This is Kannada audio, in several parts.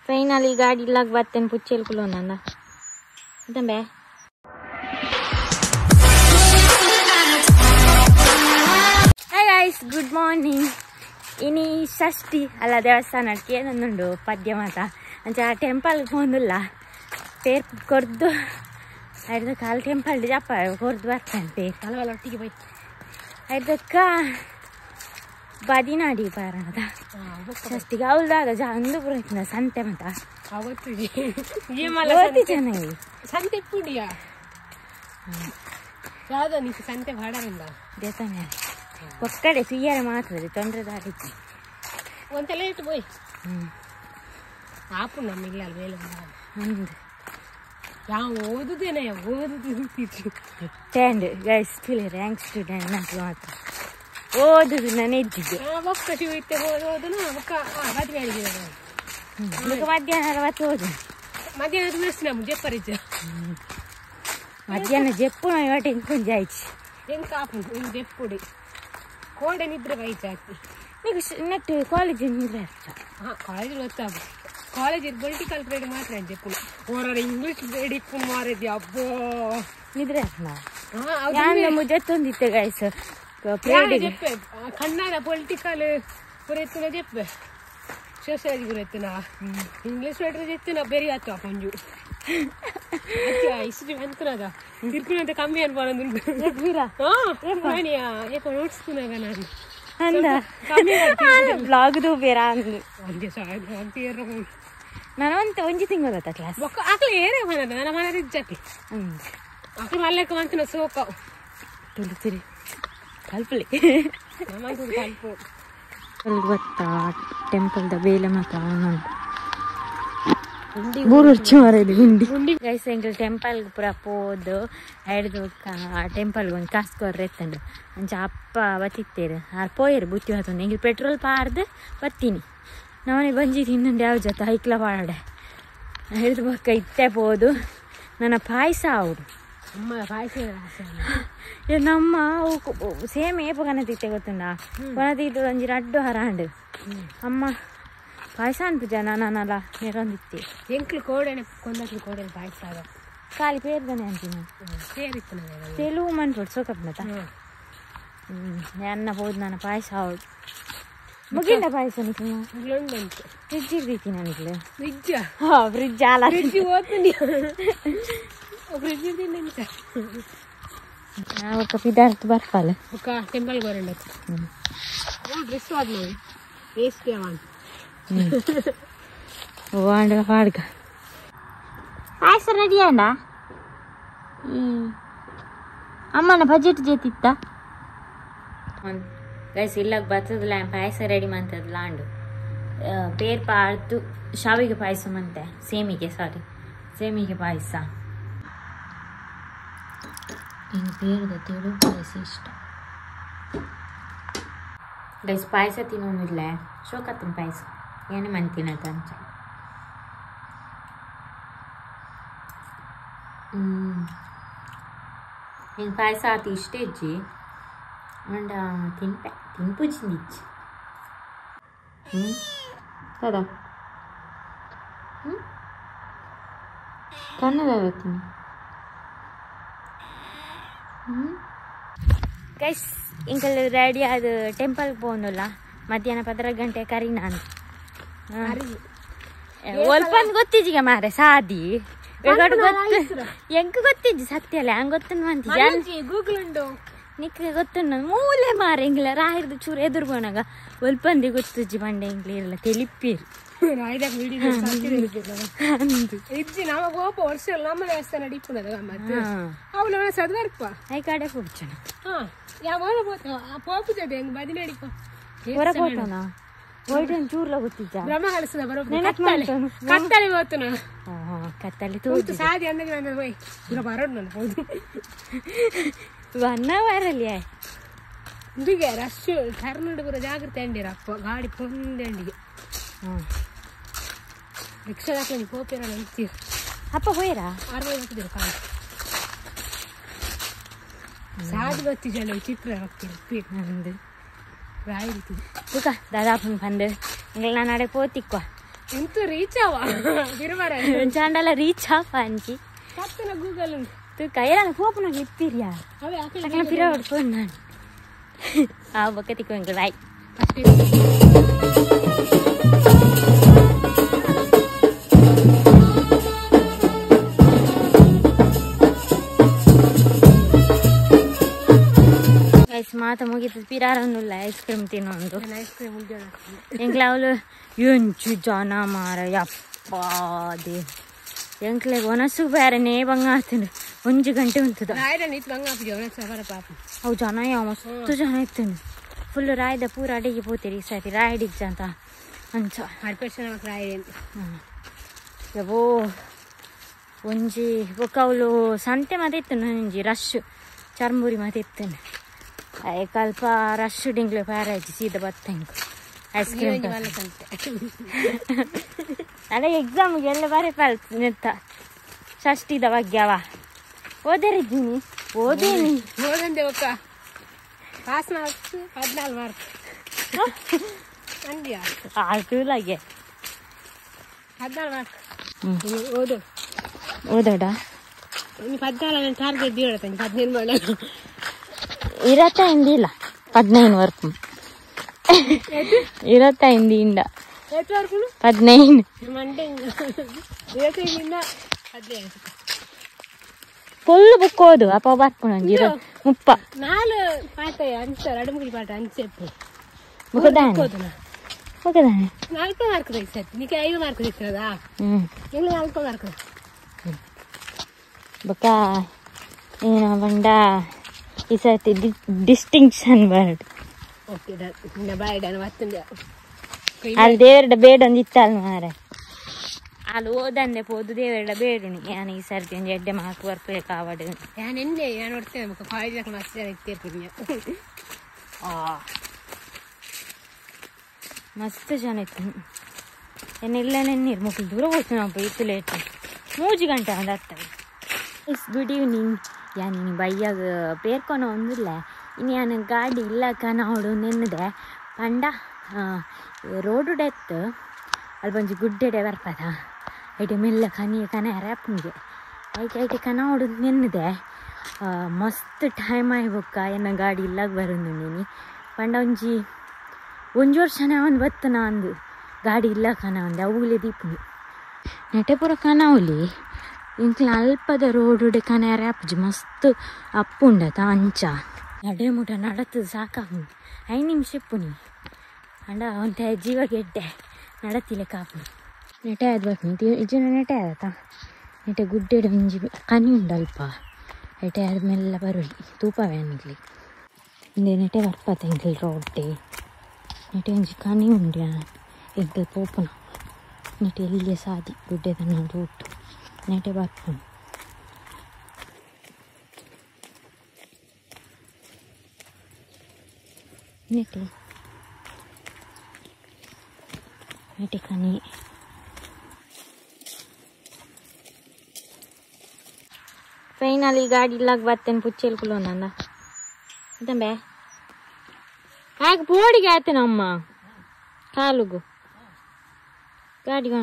ಫೈನಲಿ ಗಾಡಿ ಇಲ್ಲಾಗ ಬರ್ತೇನೆ ಪುಚ್ಚೆಲ್ಕುಲು ನಂದ ತಂಬೆ ಹಾಯ್ ಗೈಸ್ ಗುಡ್ ಮಾರ್ನಿಂಗ್ ಇನಿ ಷಷ್ಠಿ ಅಲ್ಲ ದೇವಸ್ಥಾನಕ್ಕೆ ಏನೊಂದುಂಡು ಪದ್ಯ ಮಾತ ಅಂಚ ಟೆಂಪಲ್ಗೆ ಹೋದಿಲ್ಲ ಪೇರ್ ಕೊರ್ದು ಐದು ಕಾಲು ಟೆಂಪಲ್ ಜಪ್ಪ ಕೊರ್ದು ಬರ್ತೇನೆ ಪೇರ್ ಕಾಲ ಒಟ್ಟಿಗೆ ಹೋಯ್ತು ಐದಕ್ಕ ಬದಿನಾಡಿ ಪಾರಣದ ಷಷ್ಠಿಗೆ ಅವಲ್ದಾಗ ಅಂದು ಬರೋಯ್ತಿನ ಸಂತೆ ಮತ ಚೆನ್ನಾಗಿ ಸಂತೆ ಪುಡಿಯಾ ಯಾವ್ದು ನೀ ಸಂತೆ ಬಾಡಲ್ಲ ದೇತಾನೆ ಒಕ್ಕಡೆ ಸುಯ್ಯಾರ ಮಾತ್ರ ತೊಂದರೆ ದಾಡಿತ್ತು ಒಂತೆಲ್ಲ ಇಟ್ಟು ಬೋಯ್ ಆಪು ನಮ್ಮಿಲ್ಲ ಅಲ್ಲಿ ಮೇಲೆ ಒಂದು ಯಾವ ಓದುದೇನೆ ಓದುದು ಸ್ಟ್ಯಾಂಡ್ ಗೈಸ್ ಫಿಲ್ ರ್ಯಾಂಕ್ ಸ್ಟೂಡೆಂಟ್ ನಂಗೆ ಮಾತ್ರ ಓದುದು ನಾನು ಎದ್ದಿದ್ದೆ ಒಕ್ಕ ಶಿವಿತ್ತೆ ಓದೋದನ್ನ ಒಕ್ಕ ಮದುವೆ ಆಗಿರೋದು ಮಧ್ಯಾಹ್ನ 60 ಓದು ಮಧ್ಯಾಹ್ನದ ಬೇಸ್ತು ನಮ್ಗೆ ಜಪ್ಪರಿದ್ದ ಮಧ್ಯಾಹ್ನ ಜಪ್ಪು ಇವತ್ತು ಇಂಕೊಂದು ಜಾಯ್ಚಿ ಹೆಂಗೆ ಕಾಪು ಹಿಂಗೆ ಜಪ್ಪುಡಿ ಕೋಡೆ ನಿದ್ರೆ ಬೈಚ್ ಹಾಕಿ ನೀವು ನೆಟ್ ಕಾಲೇಜ್ ನಿದ್ರೆ ಹಾಂ ಕಾಲೇಜ್ ಗೊತ್ತಾಗ ಕಾಲೇಜ್ ಪೊಲಿಟಿಕಲ್ ಪೀರಿಯಡ್ ಮಾತ್ರ ಜಪ್ಪು ಓರ ಇಂಗ್ಲೀಷ್ ಬೇಡಿಕ್ಕು ಮಾರಿದ್ಯ ಅಬ್ಬೋ ನಿದ್ರೆ ನಾನು ಜೊತ್ತೊಂದಿತ್ತೆ ಗೈಸ್ ಜಪ್ಪೆ ಕನ್ನಡ ಪೊಲಿಟಿಕಲ್ ಪುರೆತ್ತಿನ ಜಪ್ಪೆ ಸೋಸಿಯಾಲಜಿ ಪುರೆತ್ತಿನ ಇಂಗ್ಲೀಷ್ ಬೇಡ್ರೆ ಜೆತ್ತಿನ ಬೇರೆ ಆಯ್ತು ಕೊಂಜು ಹಿಸ್ಟ್ರಿ ಅಂತನದ ತಿರ್ಪಿನಂತ ಕಮ್ಮಿ ಅನ್ಬಾರಂದು ಏಕೋ ನೋಡ್ಸ್ತೀನಾಗ ನಾನು ಬ್ಲಾಗ್ದು ಬೇರೆ ಅಂದು ಒಂದೇ ಸಾವಿರ ನಾನು ಒಂಜಿ ತಿಂಗಳು ಗೊತ್ತಾ ಕ್ಲಾಸ್ ಆಕಲಿ ಏನೇ ಮನದ ನನ್ನ ಮನದ ಇಜ್ಜಾಕಿ ಆಕಲಿ ಮಲ್ಲಕ್ಕೆ ಮಂತಿನ ಸೋಕ ತುಳಿತಿರಿ ಕಲ್ಪಲಿ ನಮ್ಮದು ಕಲ್ಪು ಗೊತ್ತಾ ಟೆಂಪಲ್ದ ಬೇಲೆ ಮಾತ್ರ ಬೂರುರ್ಚಿ ಮಾರೈದು ಗುಂಡಿ ಗೈಸ್ ಎಂಕಲ್ ಟೆಂಪಲ್ಗೆ ಪೂರ ಪೋದು ಹಿಡ್ದು ಟೆಂಪಲ್ಗೆ ಒಂದು ಕಾಸ್ಕೋರ್ರೆ ಎತ್ತಂಡು ಅಂಚ ಅಪ್ಪ ಬತ್ತಿತ್ತೇರು ಪೋಯರು ಬುತ್ತಿ ಹೊತ್ತೊಂದು ಎಂಗಿಲ್ ಪೆಟ್ರೋಲ್ ಪಾರ್ದು ಬತ್ತೀನಿ ನಾವೇ ಬಂಜಿದ್ದು ಇನ್ನೊಂದು ಯಾವ ಜೊತೆ ಹೈಕ್ಲ ಪಾಡೆ ಹಿಡಿದು ಬಕ್ಕ ಇತ್ತೆ ಪೋದು ನನ್ನ ಪಾಯಸ ಅವರು ಅಮ್ಮ ಪಾಯಸ ನಮ್ಮ ಸೇಮ್ ಏಪ ಕನತಿತ್ತೆ ಗೊತ್ತುಂಡ ಕೊನತಿದ್ದು ಒಂಜಿ ರಡ್ಡು ಹರಾಂಡು ಅಮ್ಮ ಪಾಯಸ ಅನ್ಪುಜ ನಾನಲ್ಲ ನೆರೊಂದಿತ್ತೆ ಎಂಕ್ಲು ಕೋಡೆನೆ ಕೊಂದಕ್ಲು ಕೋಡೆನೆ ಪಾಯಸ ಆಗ ಖಾಲಿ ಪೇರ್ದನೆ ಅಂತೀನಿ ಸೇರಿತ್ತು ತೆಲುಗು ಮನ್ಪುಡು ಸೋಕಪ್ನತ ಅನ್ನ ಹೋದ್ ನಾನು ಪಾಯಸ ಹೌದು ಮುಗಿಂಡ ಪಾಯಸ ನಿಕ್ಕು ಉಂಟು ಫ್ರಿಜ್ ಇರ್ದೈತಿ ನನಗೆ ಫ್ರಿಜ್ ಫ್ರಿಜ್ ಅಲ್ಲ ಫ್ರಿಜ್ ಓದ್ತೀನಿ ಫ್ರಿಜ್ ನಿಂತ ఒక పిదార్త్ బర్పాలి ఒక టెంపుల్ గోరండి డ్రెస్ వాడినా వేసుకోవాలి వాడుగా వాడుగా పాయసం రెడీ అండా అమ్మನ బడ్జెట్ చేతిత్తా ಗೈಸ್ ಇಲ್ಲಾಗ ಬರ್ತದಲ್ಲ ಪಾಯಸ ರೆಡಿ ಮಾಡ್ತದ ಲಾಂಡು ಪೇರ್ ಪಾರ್ದು ಶಾವಿಗೆ ಪಾಯಸ ಮಂತೆ ಸೇಮಿಗೆ ಪಾಯಸ ಹಿಂಗೆ ಬೇರೆ ತೆಳು ಪಾಯಸ ಇಷ್ಟ ಗೈಸ್ ಪಾಯಸ ತಿನ್ನೋನಿಲ್ಲ ಶೋಕತ್ತಿನ ಪಾಯಸ ಏನೇ ಮನೆ ತಿನ್ನತ್ತ ಅಂಚ ಹಿಂಗೆ ಪಾಯಸ ಆತು ಇಷ್ಟೇ ಇಜ್ಜಿ ಅಂಡ ತಿನ್ಪುಜಿಂದಿಜ್ಜಿ కదా ಕನ್ನಡ ಹೇಳ್ತೀನಿ ಗೈಸ್ ಇಂಕಲ್ ರೆಡಿ ಅದು ಟೆಂಪಲ್ಗೆ ಹೋಗಲ್ಲ ಮಧ್ಯಾಹ್ನ 12 ಗಂಟೆ ಕರಿ ನಾನು ಒಲ್ಪಂದು ಗೊತ್ತಿಜ್ಜಿಗ ಮಾರೆ ಸಾದಿ ಎಂಕ ಗೊತ್ತಿಜ್ಜಿ ಸತ್ಯ ಅಲ್ಲ ಹಂಗೆ ಗೊತ್ತನ್ನು ಅಂತೀಜಿ ಗೂಗಲ್ ಉಂಟು ನಿಕ್ಕ ಗೊತ್ತನ್ನು ಮೂಲೆ ಮಾರೆ ಇಂಗ್ಲ ರಾಹಿರ್ದು ಚೂರು ಎದುರ್ಬೋನಾಗ ಒಲ್ಪಂದಿ ಗೊತ್ತಿಜ್ಜಿ ಬಂಡೆ ಇಂಗ್ಲಿ ಇರಲ್ಲ ತೆಲಿಪ್ಪೀರು ಇಜ್ಜಿ ನಾವ ಗೋಪ ವರ್ಷ ನಮ್ಮ ದೇವಸ್ಥಾನ ಡಿಪ್ಪುನದ ಮತ್ತೆ ಅವಳು ಸದ್ವರ್ಪ ಐ ಕಡೆ ಕೂರ್ಚಣ ಯಾವಾಗ ಪೋಪು ಜಡೆ ಹೆಂಗ್ ಬದಿ ನಡಿಪ ಹೊರ ಹೋಗ್ತಾನ ಹೋಯ್ಟನ್ ಚೂರ್ಲ ಗೊತ್ತಿದ್ದ ಬ್ರಹ್ಮ ಕಳಿಸದ ಬರೋದು ಕತ್ತಲಿ ಹೋಗ್ತಾನ ಕತ್ತಲಿ ತೋತು ಸಾದಿ ಅಂದಾಗ ನಾನು ಹೋಯ್ ಪೂರ ಬರೋದು ನಾನು ಹೌದು 1 ಅವರಲ್ಲಿ ಇಂದಿಗೆ ರಶ್ ಕರ್ನಾಟಕ ಪೂರ ಜಾಗ್ರತೆ ಅಂಡಿರಪ್ಪ ಗಾಡಿ ಪೊಂದಂಡಿಗೆ ರಿಕ್ಷಾ ಹಾಕೊಂಡು ಪೋಪಿರ ಅಂತೀರ ಅಪ್ಪ ಹೋಯ್ರಾ 60 ಹಾಕಿದ್ರು ಕಾಲ ಸಾದಿ ಗೊತ್ತಿ ಜನ ಚಿತ್ರ ಹಾಕ್ತೀರಿ ನಂದು ರಾಯಿತು ತುಕ ದಾದಾಪನ್ ಬಂದು ಇಂಗ್ಲ ನಾಡೆ ಪೋತಿಕ್ವ ಎಂತ ರೀಚ್ ಅವ ಬಿರುವಾರ ಜಾಂಡಲ ರೀಚ್ ಆಫ್ ಅಂಚಿ ಕತ್ತನ Google tu kairan phone nak ipiria ಅವೆ ಆಕಳ takkan pira phone nan bakati ko ngai guys mata mugitu pirarannulla ice cream tinondu ice cream ಉಂಟಲ್ಲ ಎಂಗ್ಲಾವಲು ಎಂಚು ಜನ ಮಾರ ಯಪ್ಪ ದೇ ಎಂಕ್ಲೆ ಒನಸು ಬೇರೆನೇ ಬಂಗಾತೀನಿ 1 ಗಂಟೆ ಉಂಟದ ರಾಯ್ದ ನಿತ್ ಬಂಗಾಪಿ ಜವನ ಸಫರ ಪಾಪ ಅವು ಜನ ಯಾವ ಮಸ್ತು ಜನ ಇತ್ತೇನೆ ಫುಲ್ ರಾಯ್ದ ಪೂರ ಅಡಿಗೆ ಹೋಗ್ತೀರಿ ಈ ಸತಿ ರಾಯ್ಡ್ ಅಂತ ಅಂಚ ಹರ್ಪೇಶನ ರಾಯ್ಡ್ ಅಂತ ಯಬೋ ಒಂಜಿ ಬೊಕ್ಕವಳು ಸಂತೆ ಮತ್ತೆ ಇತ್ತು ನಂಜಿ ರಶ್ ಚರ್ಮುರಿ ಮತ್ತೆ ಇತ್ತೇನೆ ಕಲ್ಪ ರಶ್ ಡಿಂಗ್ಲೆ ಪ್ಯಾರೇಜ್ ಸೀದಾ ಬತ್ತಂಗ ಐಸ್ ಕ್ರೀಮ್ ಅದೇ ಎಕ್ಸಾಮ್ಗೆ ಎಲ್ಲ ಬರೀ ಪಾಲ್ತು ನೆತ್ತ ಷಷ್ಠಿದ ಬಗ್ಗೆವ ಓದರಿದ್ದೀನಿ ಓದೇನಿ ಓದಂದೆ ಒಕ್ಕ ಪಾಸ್ ಮಾರ್ಕ್ಸ್ 14 ಮಾರ್ಕ್ಸ್ ಅಂದ್ಯಾ ಆಲ್ಕುಲಾಗೆ 14 ಮಾರ್ಕ್ಸ್ ಓದು ಓದೋಡ ನೀನು 14 ಟಾರ್ಗೆಟ್ ದಿವಳತಂಗೆ 15 ಮಾಡಲ್ಲ ಇರತ್ತ ಇಂದಿಲ್ಲ 15 ವರ್ಕು ಇರತ್ತ ಇಂದಿಯಿಂದ ಎಷ್ಟು ವರ್ಕು 15 ಮಂಡೆ 25 15 ಫುಲ್ ಬುಕ್ ಓದು ಅಪ್ಪ ಬರ್ಕೊಂಡು 30 ನಾಲು ಪಾಠ ಅನ್ಸರ್ 2-3 ಪಾಠ ಅನ್ಸೆಪ್ಪು ಮುಖದಾನೆ ಮುಖದಾನೆ 4 ಮಾರ್ಕ್ ತೆಗಿಸತ್ತೆ ನೀಕೆ 5 ಮಾರ್ಕ್ ತೆಗಿಸದಾ ಇಲ್ಲ 4 ಮಾರ್ಕ್ ಬಕ ಏನ ಬಂಡ ಈ ಸರ್ತಿ ಡಿಸ್ಟಿಂಕ್ಷನ್ ವರ್ಡ್ ಓಕೆ ಇನ್ನ ಬಾಯ್ ಡನ್ ಮತ್ತೊಂದು ಅಲ್ಲಿ ದೇವರ ಬೇಡ ಒಂದಿತ್ತಲ್ಲ ಮಾರೆ ಅಲ್ಲಿ ಓದಂದೆ ಪೋದು ದೇವರ ಬೇಡುನಿ ನಾನು ಈ ಸರ್ತಿ ಒಂದು ಎಡ್ಡೆ ಮಾರ್ಕ್ ಬರ್ಬೇಕು ಆವಡು ನಾನು ನೋಡ್ತೇನೆ ಮಕ್ಕ ಕಾಲೇಜ್ ಮಸ್ತ್ ಜನ ಇರ್ತೀನಿ ಮಸ್ತ್ ಜನ ಇತ್ತು ಏನೆಲ್ಲ ನೆನ್ನೀರು ಮಕ್ಕಳು ದೂರ ಹೋಗ್ತು ನಾವು ಇತ್ತು ಲೇಟ್ 3 ಗಂಟೆ ಒಂದು ಹತ್ತವೆ ಗುಡ್ ಈವ್ನಿಂಗ್ ಯಾನಿ ಬೈಯಾಗ ಪೇರ್ಕೊನೋ ಒಂದಿಲ್ಲ ಇನ್ನು ಯಾನ ಗಾಡಿ ಇಲ್ಲಕ್ಕ ನಾವು ನೆನ್ನದೆ ಪಂಡ ರೋಡು ಡೆತ್ ಅಲ್ಲಿ ಬಂದು ಗುಡ್ಡೆಡೆ ಬರ್ಪದ ಐಟೆ ಮೆಲ್ಲ ಕನೆ ರ್ಯಾಪ್ನಿಗೆ ಐಟೆ ಕನೋಡು ನೆನ್ನದೆ ಮಸ್ತ್ ಟೈಮ್ ಆಯ್ಬೊಕ್ಕ ಏನ ಗಾಡಿ ಇಲ್ಲಾಗ ಬರೋದು ನೀನು ಪಂಡ ಒಂಜಿ ವರ್ಷನೇ ಅವನು ಬತ್ತನ ಅಂದು ಗಾಡಿ ಇಲ್ಲ ಕನ ಅಂದೆ ಅವುಗಳೇ ದೀಪನಿ ನೆಟಪುರ ಕನವಲಿ ಇಂಕ್ಲ ಅಲ್ಪದ ರೋಡುಡೆ ಕನೆ ರ್ಯಾಪ್ಜಿ ಮಸ್ತ್ ಅಪ್ಪುಂಡತ ಅಂಚ ನಡೆ ಮುಟ ನಡತದು ಸಾಕಾಪು 5 ನಿಮಿಷ ಇಪ್ಪುನಿ ಅಂಡ ಒಂತ ಜೀವ ಗೆಡ್ಡೆ ನಡತಿಲೆ ಕಾಪು ನೆಟೆ ಆದ್ ಬರ್ತೀನಿ ಇಜ್ಜಿನ ನೆಟೆ ಆದತ ನೆಟೆ ಗುಡ್ಡೆಡೆ ಒಂಜಿ ಕನಿ ಉಂಡಲ್ಪ ನೆಟೆ ಆದ್ಮೇಲೆ ಬರುಳಿ ತೂಪವೇನಿರ್ಲಿ ಇಂದೆ ನೆಟೆ ಬರ್ಪತ್ತೆ ಇಂಕಲ್ ರೋಡ್ಡೆ ನೆಟೆ ಒಂಜಿ ಕನಿ ಉಂಡ್ಯ ಎಂಕಲ್ ಪೋಪುನ ನೆಟೆ ಎಲ್ಲಿಯೇ ಸಾದಿ ಗುಡ್ಡೆದ ನೋಡು ಒಟ್ಟು ನೆಟೆ ಬರ್ಪುನು ನೆಟೆ ಕನಿ ಫೈನಲಿ ಗಾಡಿ ಇಲ್ಲಾಗ ಬರ್ತೇನೆ ಪುಚ್ಚೆಲ್ಕುಲು ನಂದ ತಂಬೆ ಹಾಗೆ ಬೋಡಿಗೆ ಆಯ್ತೇನಮ್ಮ ಕಾಲುಗು ಗಾಡಿಗೆ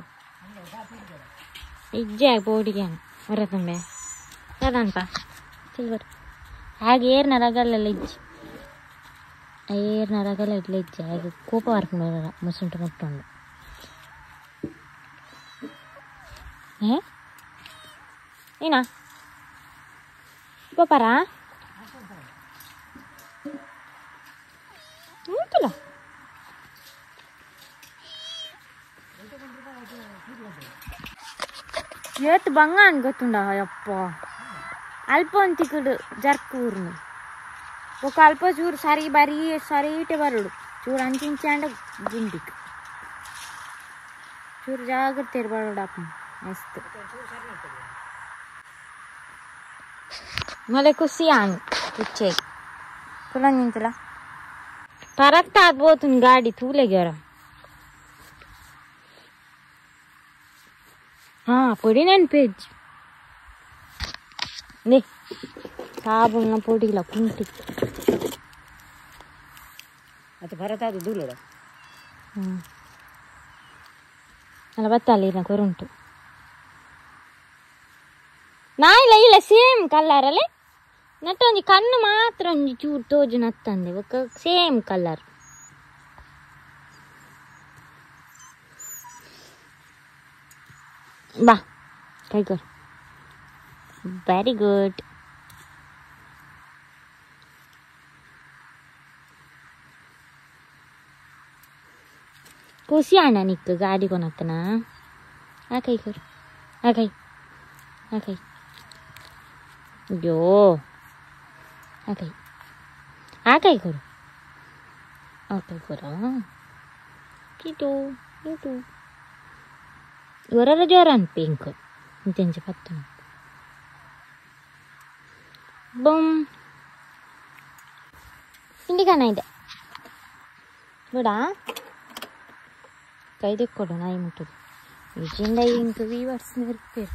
ಇಜ್ಜೆ ಬೋಡಿಗೆ ಹೊರ ತಂಬೆ ಅದನ್ಪ ಸಿಲ್ವರ್ ಹಾಗೆ ಏರ್ನ ರಗಲ್ಲೆಲ್ಲ ಇಜ್ಜಿ ಏರ್ನ ರಗಲ್ಲ ಇಡ್ಲ ಇಜ್ಜೆ ಹಾಗೆ ಕೋಪ ಬರ್ಕೊಂಡು ಮುಸುಂಟು ಮುಟ್ಟುಂಡು ಏನ ಕೋಪಾರ ಉಂಟಲ್ಲ ಇವತ್ತು ಬಂಗ ಅನ್ ಗೊತ್ತುಂಡ ಯಪ್ಪ ಅಲ್ಪ ಒಂದು ತಿಕ್ಕಡು ಜರ್ಕ್ ಊರ್ನು ఒక అల్ప చూరు సరి బరీ సరీటే బరుడు చూడు అంచించాండ గుండికి చూరు జాగ్రత్త ఎరబడు అప్ప మస్తు మళ్ళీ కుసియాను ఇచ్చే తులంజించలా పరక్త పోతుంది గాడి తూలేగార పొడి నేను పేజ్ నే ಸಾಬುನ ಪೊಡಿಲ್ಲ ಕುಂಟಿ ಅದು ಬರತಾದು ದೂಲಡ ಅಲ್ಲ ಬತ್ತಲ್ಲಿನ ಕೊರುಂಟು ನಾ ಇಲ್ಲ ಸೇಮ್ ಕಲರ್ ಅಲ್ಲೇ ನಟ್ಟ ಒಂಜಿ ಕಣ್ಣು ಮಾತ್ರ ಒಂಜಿ ಚೂರು ತೋಜು ನತ್ತಂದೆ ಒಕ್ಕ ಸೇಮ್ ಕಲರ್ ಬಾ ಕೈಗೋರ್ ವೆರಿ ಗುಡ್ खुशी आना निक गाड़ी को नतना आ कई कर आ कई जो आ कई करो किटू जोरन पिंक इंतेंज पत्तन बम इंडी काना ಇದೆ ಬಿಡಾ ಕೈದೆ ಕೊಡು ನಾಯಿ ಮುಟ್ಟದು ವಿಜಿಂದ ಇಂಕ ವೀವರ್ಸ್ ನಿರ್ತೀರಿ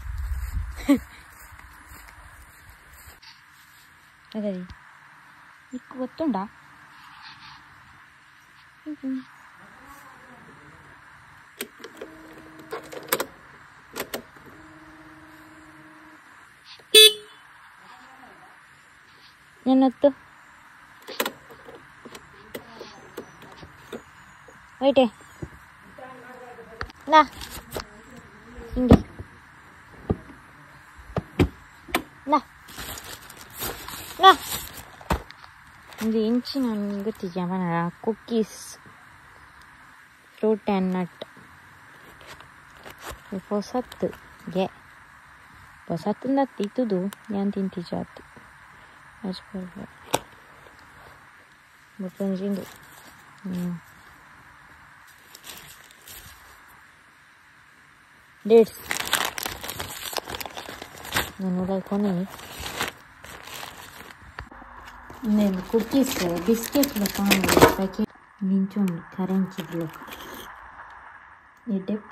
ಅದೇ ನಿಕ್ಕು ಗೊತ್ತುಂಡ ಏನತ್ತು ವೈಟೆ ನಾ ಹಿಂಗೆ ನಾ ಒಂದು ಇಂಚು ನನಗೆ ಗೊತ್ತಿದ್ಯಾ ಮನ ಕುಕ್ಕೀಸ್ ಫ್ರೂಟ್ ಆ್ಯಂಡ್ ನಟ್ ಹೊಸತ್ತು ಹೊಸತ್ತಿಂದ ತಿತ್ತುದು ನಾನು ತಿಂತಿಜಾತಿ ಮುಟ್ಟಂಜಿಂದು ಡೇಟ್ಸ್ ನಾನು ಕೊನೆ నేను కుకీస్ బిస్కెట్లు ప్యాకెట్ నించోండి కరెంచీలో ఈ డెప్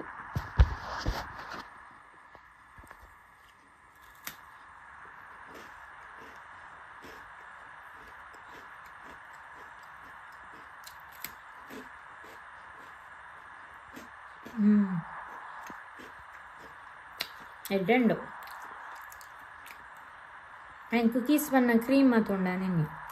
ಎಡ್ಡೆಂಡು ಆ್ಯಂಡ್ ಕುಕೀಸ್ ಬನ್ನ ಕ್ರೀಮ್ ಮಾತುಂಡ ನೆನ್ನೆ